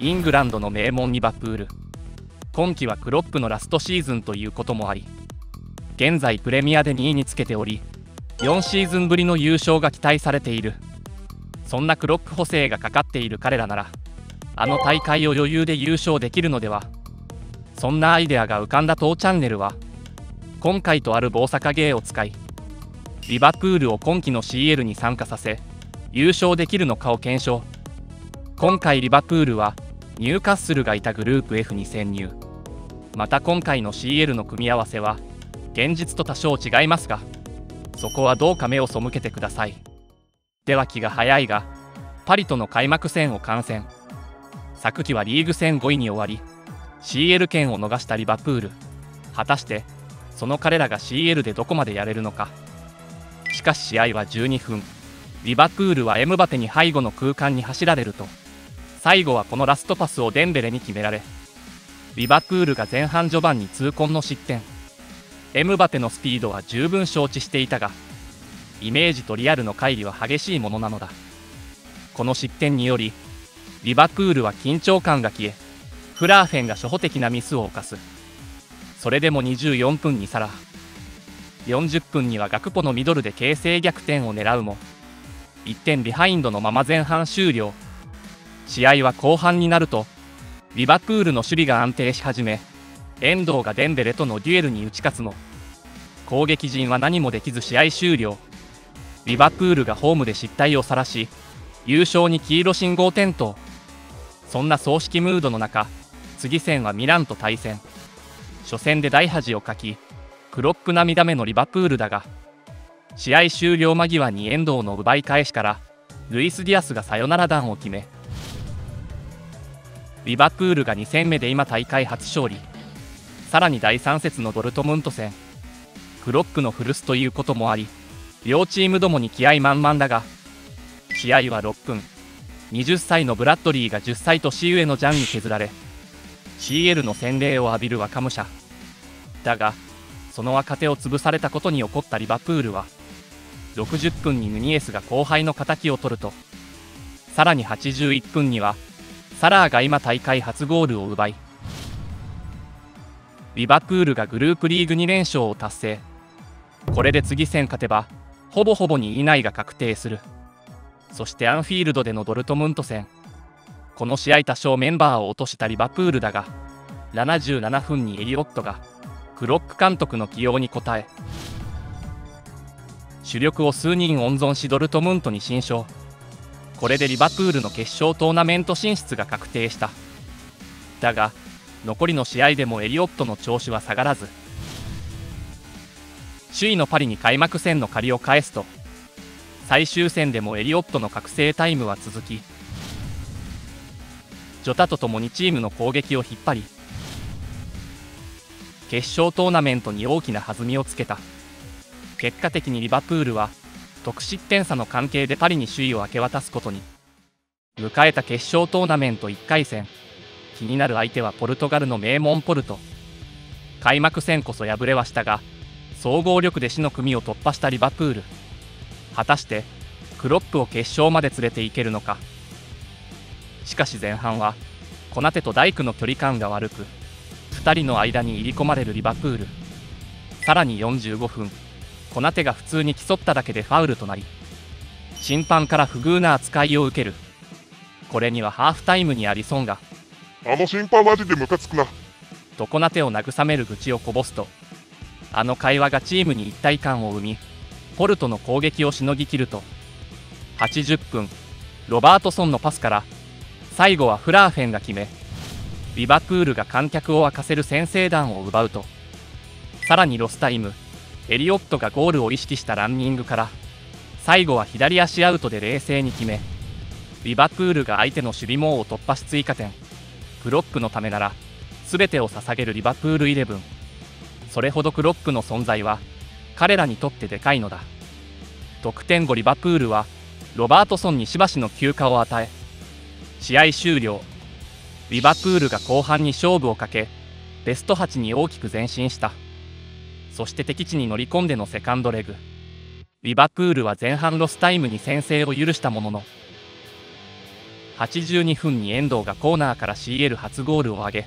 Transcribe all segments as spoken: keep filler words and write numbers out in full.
イングランドの名門リバプール。今季はクロップのラストシーズンということもあり、現在プレミアでにいにつけており、よんシーズンぶりの優勝が期待されている。そんなクロップ補正がかかっている彼らなら、あの大会を余裕で優勝できるのでは。そんなアイデアが浮かんだ当チャンネルは、今回とある棒坂芸を使い、リバプールを今季の シーエル に参加させ、優勝できるのかを検証。今回リバプールは、ニューカッスルがいたグループ エフ に潜入。また今回の シーエル の組み合わせは、現実と多少違いますが、そこはどうか目を背けてください。では気が早いが、パリとの開幕戦を観戦。昨季はリーグ戦ごいに終わり、シーエル 権を逃したリバプール。果たして、その彼らが シーエル でどこまでやれるのか。しかし試合はじゅうにふん。リバプールはエムバペに背後の空間に走られると、最後はこのラストパスをデンベレに決められ、リバプールが前半序盤に痛恨の失点。エムバペのスピードは十分承知していたが、イメージとリアルの乖離は激しいものなのだ。この失点により、リバプールは緊張感が消え、フラーフェンが初歩的なミスを犯す。それでもにじゅうよんぷんにサラー、よんじゅっぷんにはガクポのミドルで形勢逆転を狙うも、いってんビハインドのまま前半終了。試合は後半になると、リバプールの守備が安定し始め、遠藤がデンベレとのデュエルに打ち勝つも、攻撃陣は何もできず試合終了。リバプールがホームで失態を晒し、優勝に黄色信号点灯。そんな葬式ムードの中、次戦はミランと対戦。初戦で大恥をかき、クロップ涙目のリバプールだが、試合終了間際に遠藤の奪い返しから、ルイス・ディアスがサヨナラ弾を決め、リバプールがに戦目で今大会初勝利。さらにだいさん節のドルトムント戦、クロップの古巣ということもあり、両チームともに気合満々だが、試合はろっぷん、はたちのブラッドリーがじゅっさい年上のジャンに削られ、シーエル の洗礼を浴びる若武者。だが、その若手を潰されたことに怒ったリバプールは、ろくじゅっぷんにヌニエスが後輩の敵を取ると、さらにはちじゅういっぷんには、サラーが今大会初ゴールを奪い、リバプールがグループリーグに連勝を達成。これで次戦勝てば、ほぼほぼに以内が確定する。そしてアンフィールドでのドルトムント戦。この試合多少メンバーを落としたリバプールだが、ななじゅうななふんにエリオットが、クロック監督の起用に応え、主力を数人温存しドルトムントに新勝。これでリバプールの決勝トーナメント進出が確定した。だが、残りの試合でもエリオットの調子は下がらず、首位のパリに開幕戦の借りを返すと、最終戦でもエリオットの覚醒タイムは続き、ジョタとともにチームの攻撃を引っ張り、決勝トーナメントに大きな弾みをつけた。結果的にリバプールは、得失点差の関係でパリに首位を明け渡すことに。迎えた決勝トーナメントいっかい戦。気になる相手はポルトガルの名門ポルト。開幕戦こそ敗れはしたが、総合力で死の組を突破したリバプール。果たして、クロップを決勝まで連れていけるのか。しかし前半は、コナテとダイクの距離感が悪く、ふたりの間に入り込まれるリバプール。さらによんじゅうごふん。コナテが普通に競っただけでファウルとなり、審判から不遇な扱いを受ける。これにはハーフタイムにアリソンが、 あの審判マジでムカつくな。 とコナテを慰める愚痴をこぼすと、あの会話がチームに一体感を生み、ポルトの攻撃をしのぎきると、はちじゅっぷん、ロバートソンのパスから、最後はフラーフェンが決め、リバプールが観客を沸かせる先制弾を奪うと、さらにロスタイム、エリオットがゴールを意識したランニングから、最後は左足アウトで冷静に決め、リバプールが相手の守備網を突破し追加点。クロップのためなら、全てを捧げるリバプールイレブン。それほどクロップの存在は、彼らにとってでかいのだ。得点後リバプールは、ロバートソンにしばしの休暇を与え、試合終了。リバプールが後半に勝負をかけ、ベストはちに大きく前進した。そして敵地に乗り込んでのセカンドレグ。リバプールは前半ロスタイムに先制を許したものの、 はちじゅうにふんに遠藤がコーナーから シーエル 初ゴールを挙げ、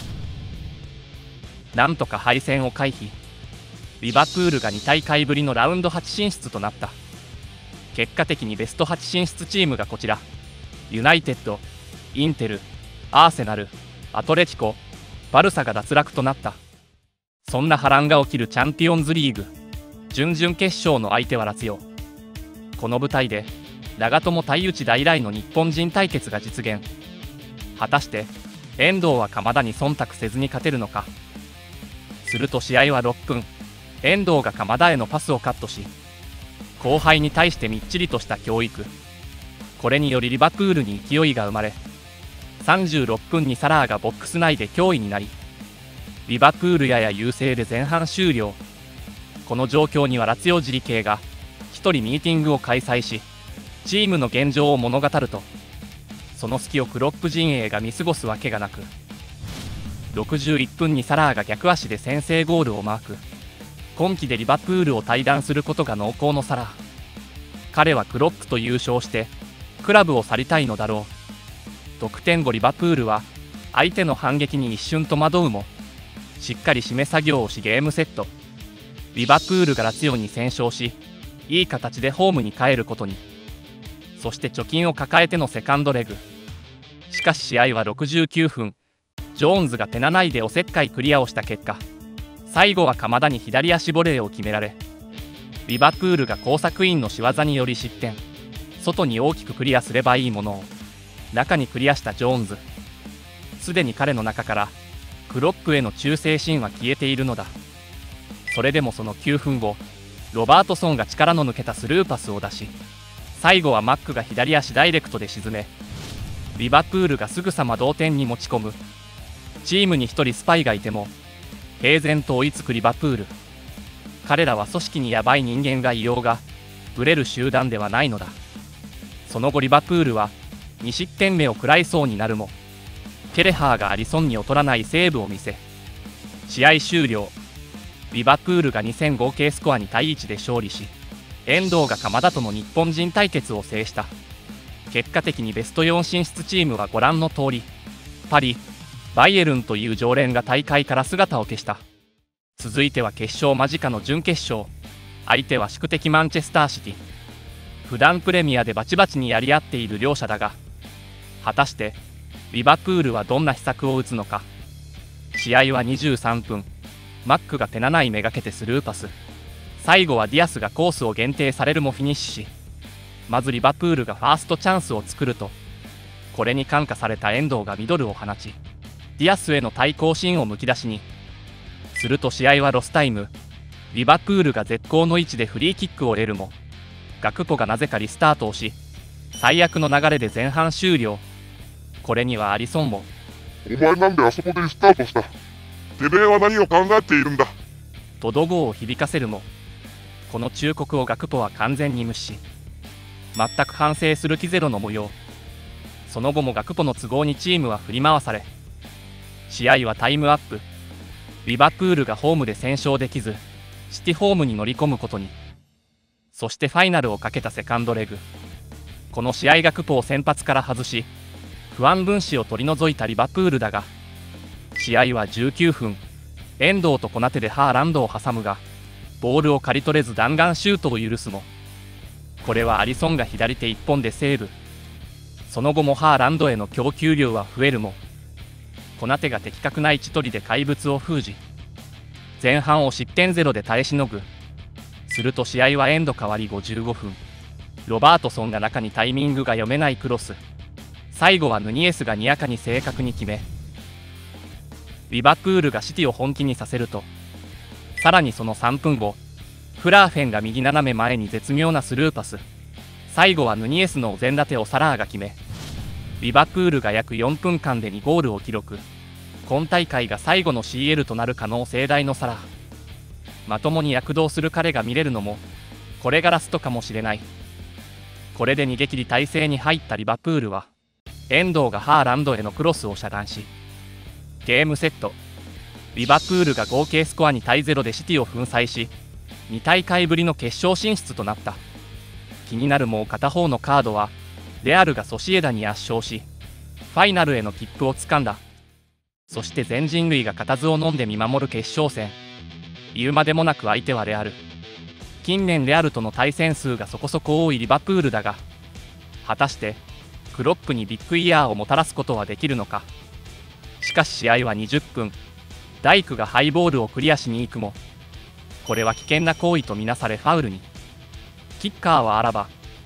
なんとか敗戦を回避。リバプールがに大会ぶりのラウンドはち進出となった。結果的にベストはち進出チームがこちら。ユナイテッド、インテル、アーセナル、アトレティコ、バルサが脱落となった。そんな波乱が起きるチャンピオンズリーグ準々決勝の相手はラツィオ。この舞台で長友対内大来の日本人対決が実現。果たして遠藤は鎌田に忖度せずに勝てるのか。すると試合はろっぷん、遠藤が鎌田へのパスをカットし、後輩に対してみっちりとした教育。これによりリバプールに勢いが生まれ、さんじゅうろっぷんにサラーがボックス内で脅威になり、リバプールやや優勢で前半終了。この状況にはラツィオ自力系が一人ミーティングを開催し、チームの現状を物語ると、その隙をクロップ陣営が見過ごすわけがなく、ろくじゅういっぷんにサラーが逆足で先制ゴールをマーク。今季でリバプールを退団することが濃厚のサラー。彼はクロップと優勝してクラブを去りたいのだろう。得点後リバプールは相手の反撃に一瞬戸惑うも、しっかり締め作業をしゲームセット。リバプールがラツィオに先勝し、いい形でホームに帰ることに。そして貯金を抱えてのセカンドレグ。しかし試合はろくじゅうきゅうふん、ジョーンズがペナ内でおせっかいクリアをした結果、最後は鎌田に左足ボレーを決められ、リバプールが工作員の仕業により失点。外に大きくクリアすればいいものを中にクリアしたジョーンズ。すでに彼の中からクロップへの忠誠心は消えているのだ。それでもそのきゅうふんご、ロバートソンが力の抜けたスルーパスを出し、最後はマックが左足ダイレクトで沈め、リバプールがすぐさま同点に持ち込む。チームにひとりスパイがいても平然と追いつくリバプール。彼らは組織にヤバい人間がいようがブレる集団ではないのだ。その後リバプールはに失点目を食らいそうになるも、ケレハーがアリソンに劣らないセーブを見せ、試合終了。リバプールがに戦合計スコアに対いちで勝利し、遠藤が鎌田との日本人対決を制した。結果的にベストよん進出チームはご覧の通り、パリ、バイエルンという常連が大会から姿を消した。続いては決勝間近の準決勝。相手は宿敵マンチェスターシティ。普段プレミアでバチバチにやり合っている両者だが、果たしてリバプールはどんな秘策を打つのか。試合はにじゅうさんぷん、マックがペナ内めがけてスルーパス。最後はディアスがコースを限定されるもフィニッシュし、まずリバプールがファーストチャンスを作ると、これに感化された遠藤がミドルを放ち、ディアスへの対抗心をむき出しに。すると試合はロスタイム。リバプールが絶好の位置でフリーキックを得るも、ガクポがなぜかリスタートをし、最悪の流れで前半終了。これにはアリソンも、 お前なんであそこでリスタートした。てめえは何を考えているんだ。 と怒号を響かせるも、この忠告をガクポは完全に無視し、全く反省する気ゼロの模様。その後もガクポの都合にチームは振り回され、試合はタイムアップ。リバプールがホームで先勝できず、シティホームに乗り込むことに。そしてファイナルをかけたセカンドレグ。この試合ガクポを先発から外し、不安分子を取り除いたリバプールだが、試合はじゅうきゅうふん、遠藤とコナテでハーランドを挟むが、ボールを刈り取れず弾丸シュートを許すも、これはアリソンが左手いっぽんでセーブ。その後もハーランドへの供給量は増えるも、コナテが的確な位置取りで怪物を封じ、前半を失点ゼロで耐えしのぐ。すると試合はエンド変わりごじゅうごふん、ロバートソンが中にタイミングが読めないクロス。最後はヌニエスがにやかに正確に決め、リバプールがシティを本気にさせると、さらにそのさんぷんご、フラーフェンが右斜め前に絶妙なスルーパス。最後はヌニエスのお膳立てをサラーが決め、リバプールが約よんぷんかんでにゴールを記録。今大会が最後の シーエル となる可能性大のサラー。まともに躍動する彼が見れるのもこれがラストかもしれない。これで逃げ切り体勢に入ったリバプールは、遠藤がハーランドへのクロスを遮断し、ゲームセット。リバプールが合計スコアに対ゼロでシティを粉砕し、に大会ぶりの決勝進出となった。気になるもう片方のカードはレアルがソシエダに圧勝し、ファイナルへの切符をつかんだ。そして全人類が固唾を飲んで見守る決勝戦。言うまでもなく相手はレアル。近年レアルとの対戦数がそこそこ多いリバプールだが、果たしてクロップにビッグイヤーをもたらすことはできるのか。しかし試合はにじゅっぷん、ダイクがハイボールをクリアしに行くも、これは危険な行為とみなされファウルに。キッカーはアラバ。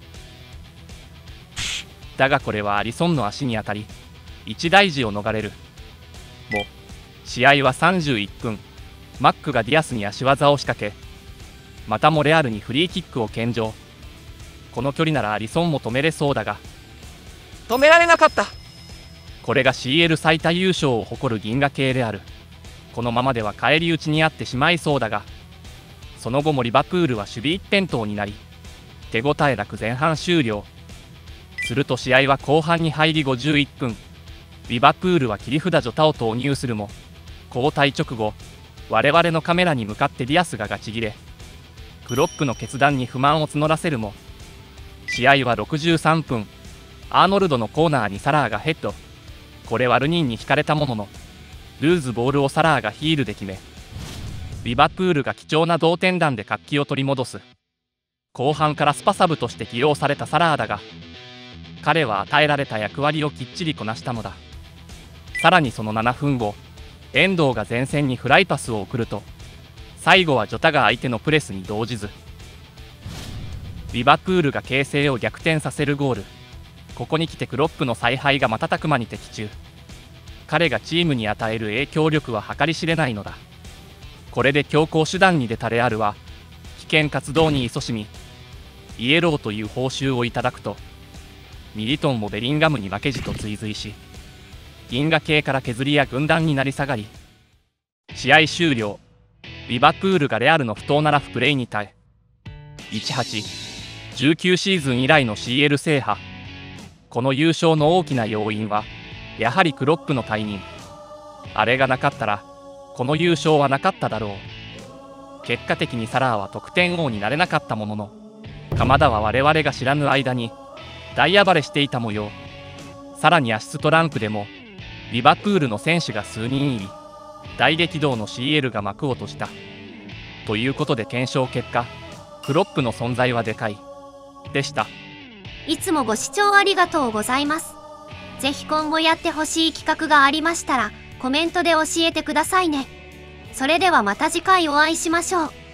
だがこれはアリソンの足に当たり、一大事を逃れる。も、試合はさんじゅういっぷん、マックがディアスに足技を仕掛け、またもレアルにフリーキックを献上。この距離ならアリソンも止めれそうだが、止められなかった。これが シーエル 最多優勝を誇る銀河系レアル。このままでは返り討ちにあってしまいそうだが、その後もリバプールは守備一辺倒になり、手応えなく前半終了。すると試合は後半に入りごじゅういっぷん、リバプールは切り札ジョタを投入するも、交代直後、我々のカメラに向かってディアスがガチギレ。クロップの決断に不満を募らせるも、試合はろくじゅうさんぷん、アーノルドのコーナーにサラーがヘッド。これはルニンに引かれたものの、ルーズボールをサラーがヒールで決め、リバプールが貴重な同点弾で活気を取り戻す。後半からスパサブとして起用されたサラーだが、彼は与えられた役割をきっちりこなしたのだ。さらにそのななふんご、遠藤が前線にフライパスを送ると、最後はジョタが相手のプレスに動じず、リバプールが形勢を逆転させるゴール。ここに来てクロップの采配が瞬く間に的中。彼がチームに与える影響力は計り知れないのだ。これで強行手段に出たレアルは危険活動に勤しみ、イエローという報酬をいただくと、ミリトンもベリンガムに負けじと追随し、銀河系から削りや軍団になり下がり、試合終了。リバプールがレアルの不当なラフプレーに耐え、じゅうはち、じゅうきゅうシーズン以来の シーエル 制覇。この優勝の大きな要因は、やはりクロップの退任。あれがなかったら、この優勝はなかっただろう。結果的にサラーは得点王になれなかったものの、鎌田は我々が知らぬ間に大暴れしていた模様。さらにアシストランクでも、リバプールの選手が数人いり、大激動の シーエル が幕を閉じた。ということで検証結果、クロップの存在はでかい。でした。 いつもご視聴ありがとうございます。ぜひ今後やってほしい企画がありましたら、コメントで教えてくださいね。それではまた次回お会いしましょう。